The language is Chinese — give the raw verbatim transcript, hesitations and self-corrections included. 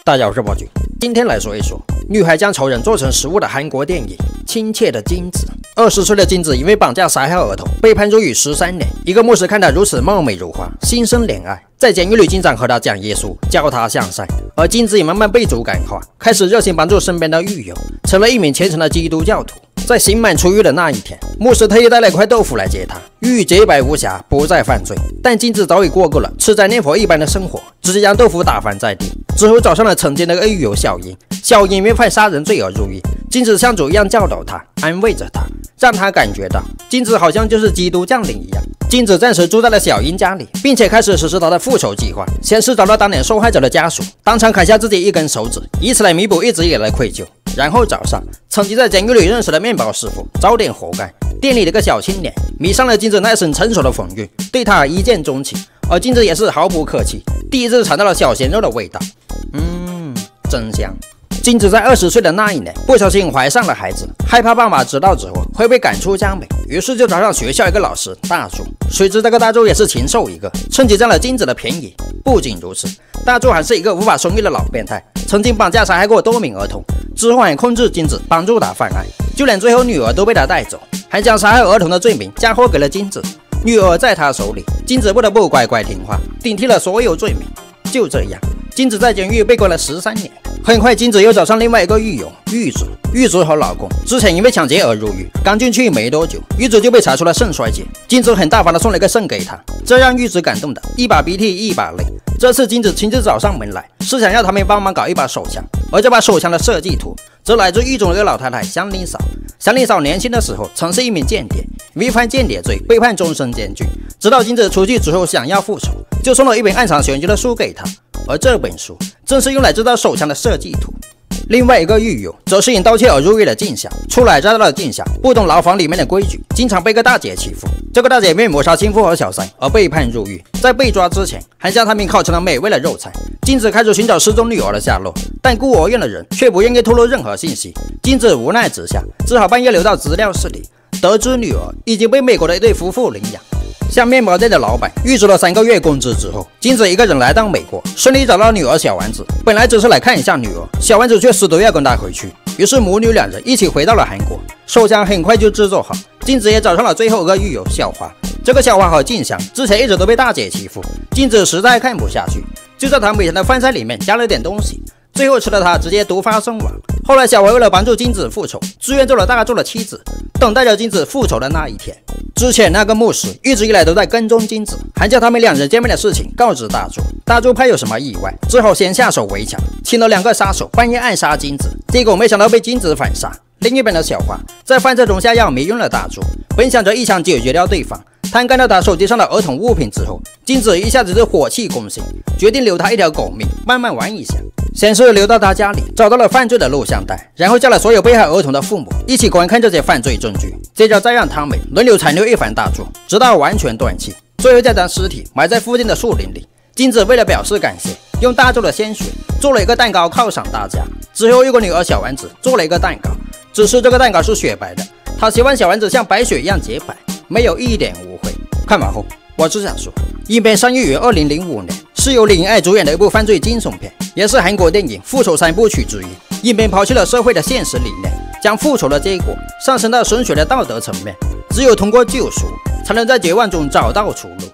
大家好，我是宝菊，今天来说一说女孩将仇人做成食物的韩国电影《亲切的金子》。二十岁的金子因为绑架杀害儿童被判入狱十三年。一个牧师看她如此貌美如花，心生怜爱，在监狱里经常和她讲耶稣，教她向善。而金子也慢慢被主感化，开始热心帮助身边的狱友，成了一名虔诚的基督教徒。在刑满出狱的那一天，牧师特意带了一块豆腐来接她，寓意洁白无瑕，不再犯罪。但金子早已过够了吃斋念佛一般的生活，直接将豆腐打翻在地。之后找上了曾经的狱友小英，小英因为犯杀人罪而入狱。金子像主一样教导他，安慰着他，让他感觉到金子好像就是基督降临一样。金子暂时住在了小英家里，并且开始实施他的复仇计划。先是找到当年受害者的家属，当场砍下自己一根手指，以此来弥补一直以来的愧疚。然后找上曾经在监狱里认识的面包师傅，早点活该。店里的一个小青年迷上了金子那身成熟的风韵，对他一见钟情。而金子也是毫不客气，第一次尝到了小鲜肉的味道，嗯，真香。金子在二十岁的那一年不小心怀上了孩子，害怕爸妈知道之后会被赶出家门，于是就找上学校一个老师大柱。谁知这个大柱也是禽兽一个，趁机占了金子的便宜。不仅如此，大柱还是一个无法生育的老变态，曾经绑架杀害过多名儿童，之后还控制金子，帮助他犯案，就连最后女儿都被他带走，还将杀害儿童的罪名嫁祸给了金子。女儿在他手里，金子不得不乖乖听话，顶替了所有罪名。就这样，金子在监狱被关了十三年。很快，金子又找上另外一个狱友狱主。狱主和老公之前因为抢劫而入狱，刚进去没多久，狱主就被查出了肾衰竭。金子很大方的送了一个肾给他，这让狱主感动的一把鼻涕一把泪。这次金子亲自找上门来，是想要他们帮忙搞一把手枪，而这把手枪的设计图则来自狱中的一个老太太祥林嫂。祥林嫂年轻的时候曾是一名间谍，违反间谍罪被判终身监禁。直到金子出去之后想要复仇，就送了一本暗藏玄机的书给他，而这本书正是用来制造手枪的设计图。另外一个狱友则是因盗窃而入狱的静香，出来抓到了静香不懂牢房里面的规矩，经常被个大姐欺负。这个大姐因为谋杀亲夫和小三而被判入狱，在被抓之前还将他们烤成了美味的肉菜。金子开始寻找失踪女儿的下落，但孤儿院的人却不愿意透露任何信息。金子无奈之下，只好半夜溜到资料室里，得知女儿已经被美国的一对夫妇领养。向面包店的老板预支了三个月工资之后，金子一个人来到美国，顺利找到女儿小丸子。本来只是来看一下女儿，小丸子却死都要跟他回去，于是母女两人一起回到了韩国。手枪很快就制作好，金子也找上了最后一个狱友小花。这个小花和静香之前一直都被大姐欺负，金子实在看不下去，就在她每天的饭菜里面加了点东西，最后吃了她直接毒发身亡。后来小花为了帮助金子复仇，自愿做了大柱的妻子，等待着金子复仇的那一天。之前那个牧师一直以来都在跟踪金子，还将他们两人见面的事情告知大柱。大柱怕有什么意外，只好先下手为强，请了两个杀手半夜暗杀金子，结果没想到被金子反杀。另一边的小花在犯罪中下药迷晕了大柱，本想着一枪解决掉对方，但看到他手机上的儿童物品之后，金子一下子就火气攻心，决定留他一条狗命，慢慢玩一下。先是溜到他家里找到了犯罪的录像带，然后叫了所有被害儿童的父母一起观看这些犯罪证据，接着再让他们轮流残留一番大柱，直到完全断气，最后再将尸体埋在附近的树林里。金子为了表示感谢，用大柱的鲜血做了一个蛋糕犒赏大家，之后又给女儿小丸子做了一个蛋糕，只是这个蛋糕是雪白的，他希望小丸子像白雪一样洁白，没有一点污秽。看完后我只想说，影片上映于二零零五年，是由林爱主演的一部犯罪惊悚片，也是韩国电影复仇三部曲之一。影片抛弃了社会的现实理念，将复仇的结果上升到神学的道德层面，只有通过救赎才能在绝望中找到出路。